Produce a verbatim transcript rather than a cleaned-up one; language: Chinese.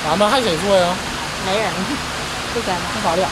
咱们还谁做呀？ 没人，不跟了。 那咋的？